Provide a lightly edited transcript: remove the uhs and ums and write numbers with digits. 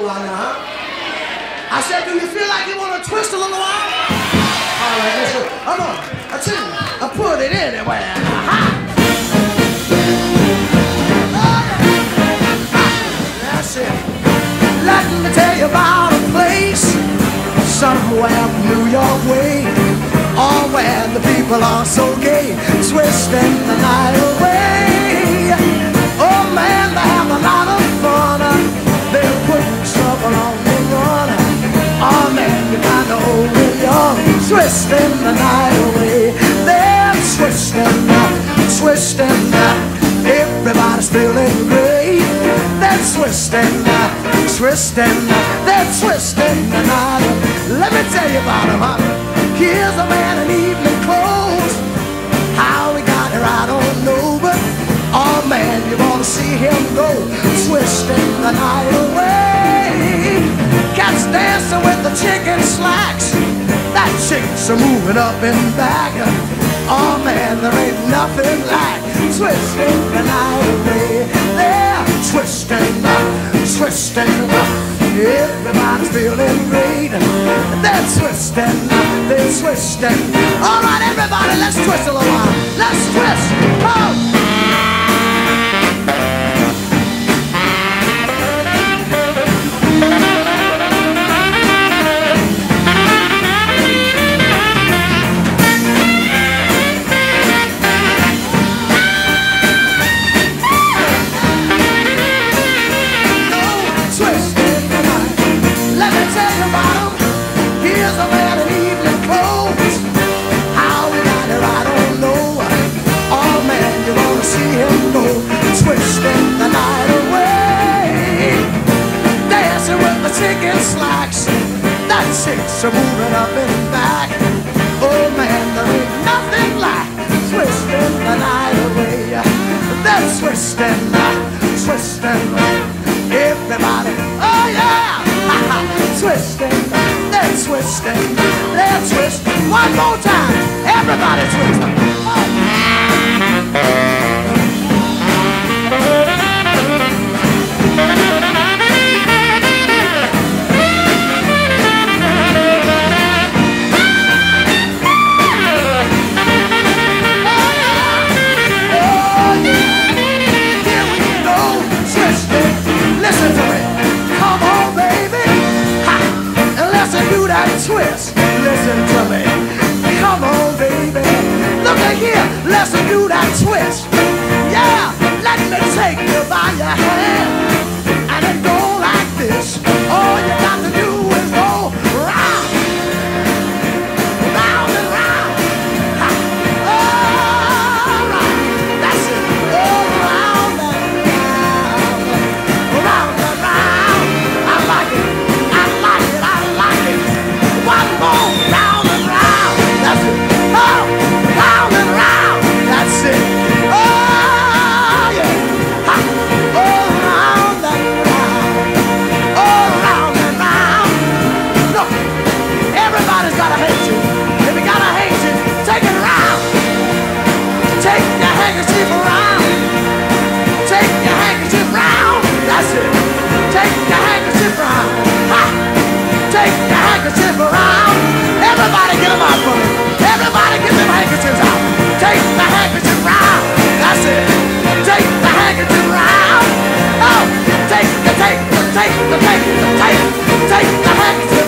while now, huh? I said, do you feel like you want to twist a little while? All right, let's go. Come on. I tell you, I put it anywhere. That's it. Let me tell you about a place somewhere New York way, all where the people are so gay, twisting the night away. Oh man, they have a lot of fun. They're putting trouble on the run. Oh man, you kinda old and young, twisting the night away. They're twisting, twisting. Everybody's feeling great. They're twisting, twisting. They're twisting the night. Let me tell you about him, huh? Here's a man in evening clothes. How he got here, I don't know, but oh man, you wanna see him go, twisting the night away. Cats dancing with the chicken slacks. That chicks are moving up and back. Oh man, there ain't nothing like twisting the night away. They're twisting, twisting. Everybody's feeling great. They're twisting, they're twisting. All right, everybody, let's twist a little while. Let's twist. Oh. Twisting the night away, dancing with the chicken slacks. That chicks are moving up and back. Oh man, there ain't nothing like twisting the night away. They're twisting, twisting. Everybody, oh yeah, twisting. They're twisting, they're twisting. One more time, everybody twisting. Twist, listen to me. Come on, baby. Look at here, let's do that twist. Yeah, let me take you by your hand and then go like this. All you got to do is go round, round and round. All right, that's it. Go round and round, round and round. I like it, I like it, I like it. One more, round and round, that's it. Oh, round and round, that's it. Oh yeah, ha. Oh, round and round, oh, round and round. Look, everybody's gotta hate you. If you gotta hate you, take it around. Take your handkerchief around. Take your handkerchief round, that's it. Take your handkerchief round, ha. Take your handkerchief around. Everybody get them out for me. Everybody get them handkerchiefs out. Take the handkerchief round. That's it. Take the handkerchief round. Oh, take the handkerchief